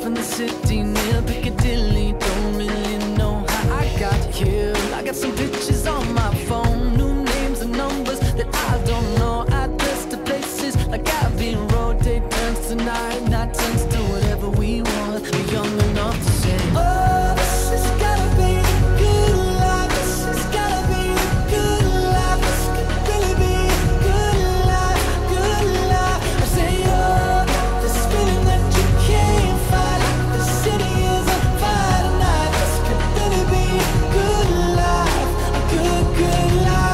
in the city near Piccadilly. Don't really know how I got here. I got some pictures on my phone, new names and numbers that I don't know. Address to places like Abbey Road. Day turns to night, night turns to whatever we want. We're young enough to say, oh, this has gotta be the good life. This has gotta be the good life. This could really be the good life, good life. I say, oh, this feeling that you can't fight. Like the city is on fire tonight. This could really be a good life, a good, good life.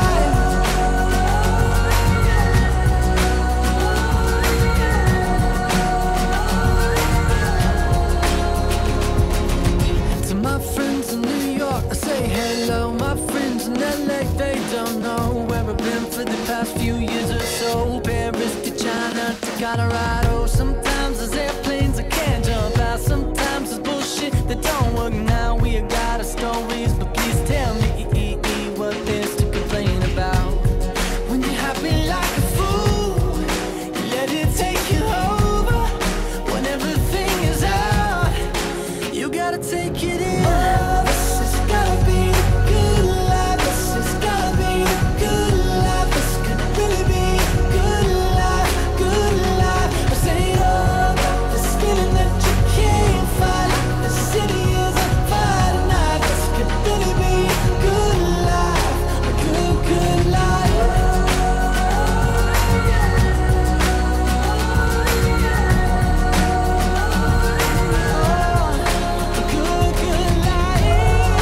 To my friends in New York, I say hello. My friends in LA, they don't know where I've been for the past few years or so. Paris to China to Colorado. Sometimes there's airplanes I can't jump out. Sometimes there's bullshit that don't work now. We got our stories, but please tell me what there's to complain about. When you're happy like a fool, you let it take you over. When everything is out, you gotta take it in. Oh, this has gotta be the good life. This has gotta be the good life. This could really be a good life, good life. I say, oh, this feeling that you can't fight. Like the city is on fire tonight. This could really be a good life, a good, good life. A good, good life.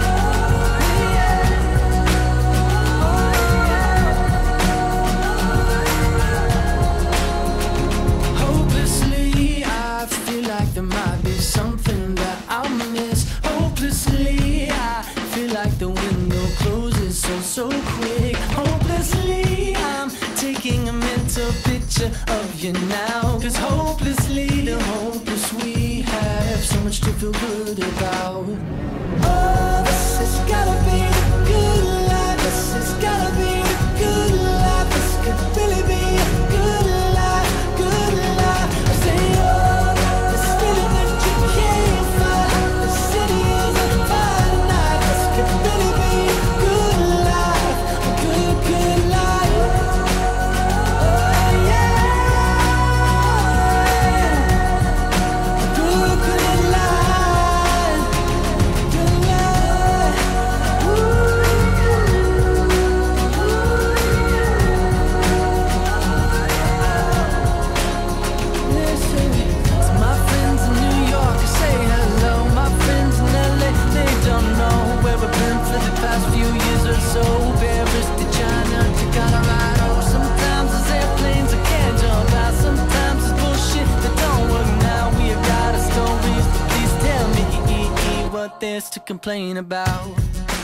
Hopelessly, I feel like there might be something that I'll miss. Hopelessly, I feel like the window closes so quick. Hopelessly, I'm taking a mental picture of you now. 'Cause hopelessly, the hopeless we have so much to feel good about. Oh, this has gotta be the good life. This has gotta be the good life. This could really be a good life, good life. I say, oh, this feeling that you can't fight. Like the city is on fire tonight. This could really be a good life, a good, good life. Oh yeah, a good, good life, good life. Listen to my friends in New York, I say hello. My friends in LA, they don't know where I've been for the past few years or so. Paris to China to Colorado. Sometimes there's airplanes I can't jump out. Sometimes there's bullshit that don't work now. We have got our stories, but please tell me what there's to complain about.